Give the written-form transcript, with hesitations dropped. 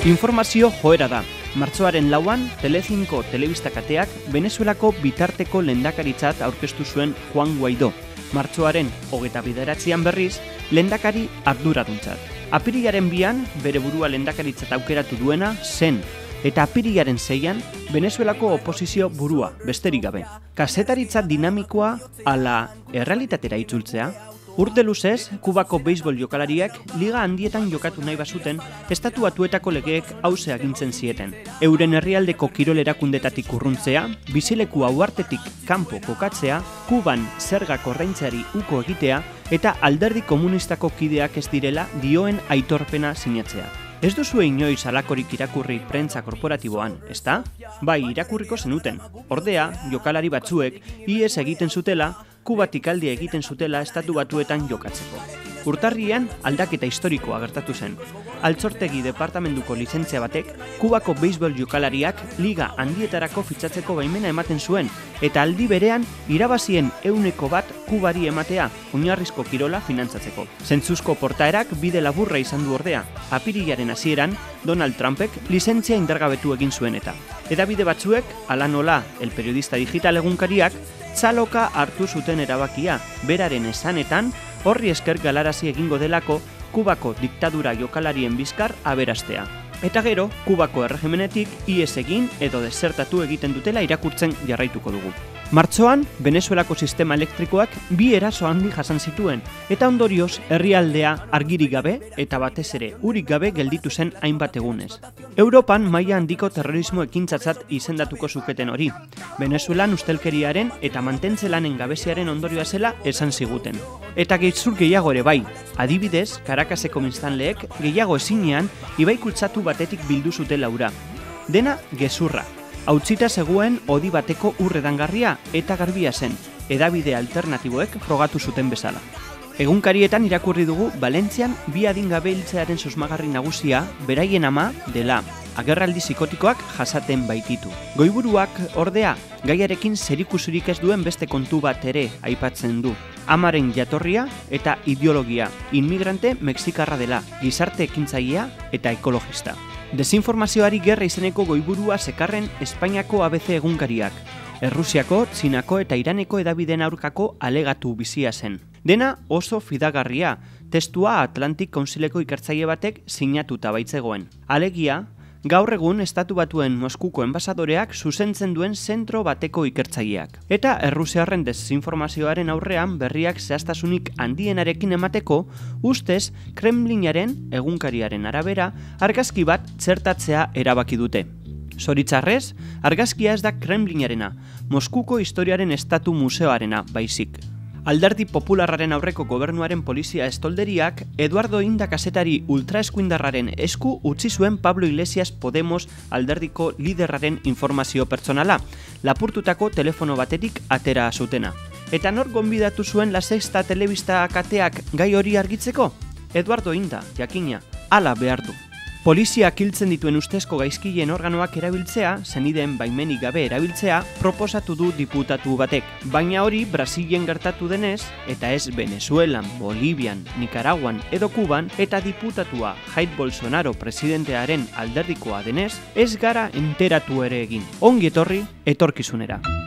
Informazio joera da. Martxoaren 4an, Telecinco telebista kateak Venezuelako bitarteko lehendakaritzat aurkeztu zuen Juan Guaidó. Martxoaren 29an berriz, lehendakari arduraduntzat. Apirilaren 2an, bere burua lehendakaritzat aukeratu duena zen, eta apirilaren 6an, Venezuelako oposizio burua, besterik gabe. Kazetaritza dinamikoa ala errealitatera itzultzea, urte luzez, Kubako beisbol jokalariak liga handietan jokatu nahi bazuten, Estatu Batuetako legeek hauze agintzen zieten. Euren herrialdeko kirol erakundetatik urruntzea, bizileku uhartetik kanpo kokatzea, Kuban zergak ordaintzeari uko egitea eta alderdi komunistako kideak ez direla dioen aitorpena sinatzea. Ez duzue inoiz halakorik irakurri prentza korporatiboan, ezta? Bai, irakurriko zenuten. Ordea, jokalari batzuek ihes egiten zutela, Kubatik alde egiten zutela Estatu Batuetan jokatzeko. Urtarrian aldaketa historikoa gertatu zen. Altsortegi departamentuko lizentzia batek Kubako beisbol jokalariak liga handietarako fitxatzeko baimena ematen zuen eta aldi berean irabazien 100% Kubari ematea oinarrizko kirola finantzatzeko. Zentzuzko portaerak bide laburra izan du ordea. Apirilaren hasieran Donald Trumpek lizentzia indargabetu egin zuen eta. Hedabide batzuek, hala nola El Periodista Digital egunkariak, txaloka hartu zuten erabakia, beraren esanetan, horri esker galarazi egingo delako Kubako diktadura jokalarien bizkar aberastea. Eta gero, Kubako erregimenetik ihes egin edo desertatu egiten dutela irakurtzen jarraituko dugu. Martxoan, Venezuelako sistema elektrikoak 2 eraso handi jasan zituen, eta ondorioz herrialdea argirik gabe eta batez ere urik gabe gelditu zen hainbat egunez. Europan maila handiko terrorismo ekintzatzat izendatuko zuketen hori. Venezuelan ustelkeriaren eta mantentze lanen gabeziaren ondorioa zela esan ziguten. Eta gezur gehiago ere bai, adibidez, Caracaseko biztanleek gehiago ezinean ibai kutsatu batetik bildu zutela ura. Dena gezurra. Hautsita zegoen hodi bateko urredangarria eta garbia zen, hedabide alternatiboek frogatu zuten bezala. Egunkarietan irakurri dugu Valentzian 2 adingabe hiltzearen susmagarri nagusia beraien ama dela. Agerraldi psikotikoak jasaten baititu. Goiburuak, ordea, gaiarekin zerikusirik ez duen beste kontu bat ere aipatzen du. Amaren jatorria eta ideologia, inmigrante mexikarra dela, gizarte ekintzailea eta ekologista. Desinformazioari gerra izeneko goiburua zekarren Espainiako ABC egunkariak. Errusiako, Txinako eta Iraneko hedabideen aurkako alegatu bizia zen. Dena oso fidagarria, testua Atlantic Councileko ikertzaile batek sinatuta baitzegoen. Alegia, gaur egun Estatu Batuen Moskuko enbasadoreak zuzentzen duen zentro bateko ikertzaileak. Eta errusiarren desinformazioaren aurrean berriak zehaztasunik handienarekin emateko, ustez Kremlinaren egunkariaren arabera argazki bat txertatzea erabaki dute. Zoritzarrez, argazkia ez da Kremlinarena, Moskuko historiaren estatu museoarena baizik. Alderdi popularraren aurreko gobernuaren polizia estolderiak Eduardo Inda kazetari ultraeskuindarraren esku utzi zuen Pablo Iglesias Podemos alderdiko liderraren informazio pertsonala, lapurtutako telefono batetik atera zutena. Eta nor gonbidatu zuen La Sexta telebista kateak gai hori argitzeko? Eduardo Inda, jakina, hala behar du. Poliziak hiltzen dituen ustezko gaizkileen organoak erabiltzea, zenideen baimenik gabe erabiltzea, proposatu du diputatu batek. Baina hori Brasilen gertatu denez, eta ez Venezuelan, Bolivian, Nicaraguan edo Kuban, eta diputatua Jair Bolsonaro presidentearen alderdikoa denez, ez gara enteratu ere egin. Ongi etorri, etorkizunera.